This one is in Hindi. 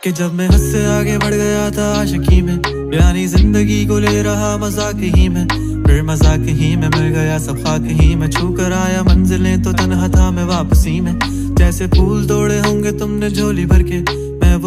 कि जब मैं हद से आगे बढ़ गया था आशिकी में, यानी जिंदगी को ले रहा मजाक ही में, फिर मजाक ही में मिल गया सब खाक ही में। छू कर आया मंजिलें तो तन्हा था मैं वापसी में, जैसे फूल तोड़े होंगे तुमने झोली भर के,